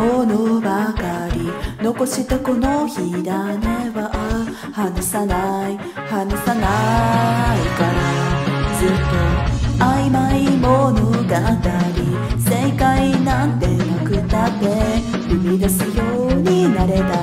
ものばかり残したこの火種は離さないからずっと曖昧物語正解なんてなくたって生み出すようになれたら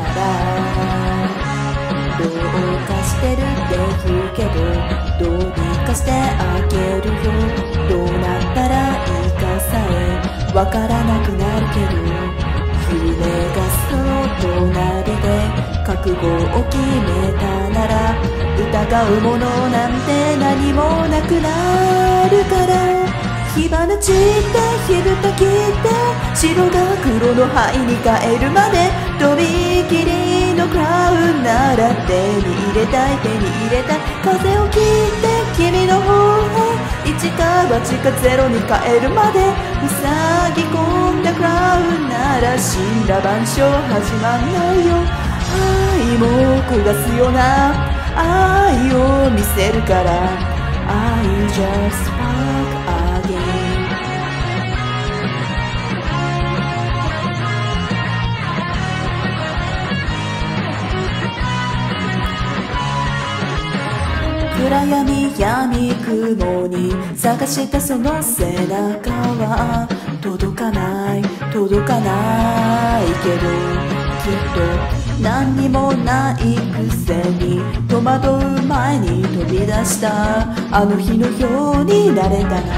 どうかしてるって言うけどどうにかしてあげるよどうなったらいいかさえわからなくなるけど夢がその隣で覚悟を決めたなら疑うものなんて何もなくなるから火花散って火蓋切って白が黒の灰に変えるまでとびきりのクラウンなら手に入れたい風を切って君の方へ一か八かゼロに変えるまで塞ぎ込んだクラウンなら死んだ万象始まんないよ愛も焦がすような愛を見せるから I just spark again暗闇闇雲に探したその背中は届かないけどきっと何にもないくせに戸惑う前に飛び出したあの日のようになれたら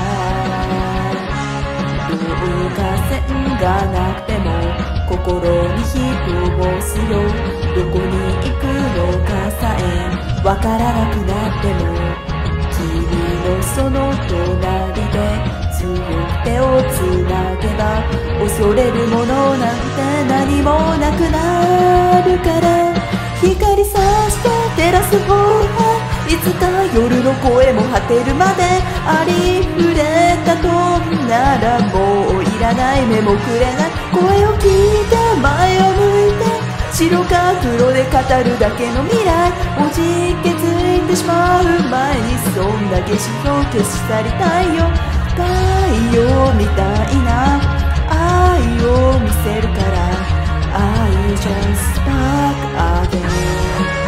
どうか線がなくても心に火通すよどこに行くのかさえわからなくなっても君のその隣で強く手をつなげば恐れるものなんて何もなくなるから光さして照らす方へいつか夜の声も果てるまでありふれたトーンならもういらない目もくれない声を聞いて前を向いて白か黒で語るだけの未来おじけづいてしまう前にそんな景色を消し去りたいよ太陽みたいな愛を見せるから I just spark again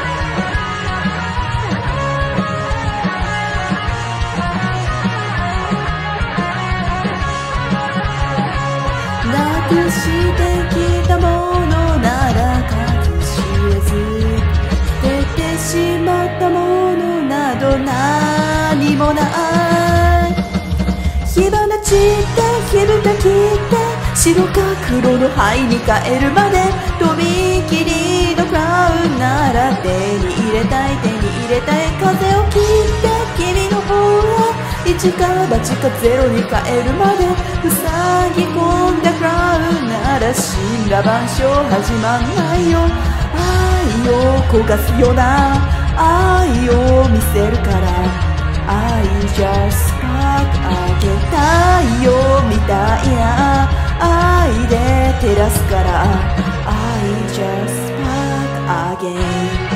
なくしてきたものなら隠し得ず捨ててしまったものなど何もない火花散って火蓋切って白か黒の灰に変えるまでとびきりのクラウンなら手に入れたい風を切って君の方へ一か八かゼロに変えるまで塞ぎ込んだクラウンなら死んだ万象始まんないよ愛を焦がすような愛を見せるから I just spark again 太陽みたいな愛で照らすから I just spark again